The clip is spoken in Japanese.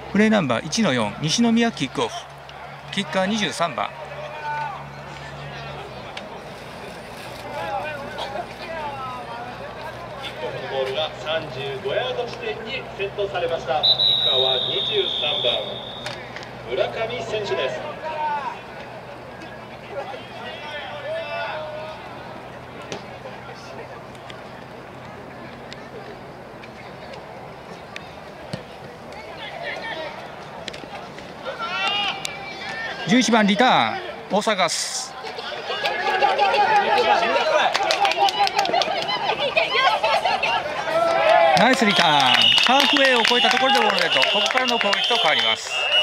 プレーナンバー1-4西宮キックオフ、キッカー23番。 キックオフのボールが35ヤード地点にセットされました。キッカーは23番村上選手です。 11番リターン大阪ガス。ナイスリターン。ハーフウェイを越えたところでボールデッド。ここからの攻撃と変わります。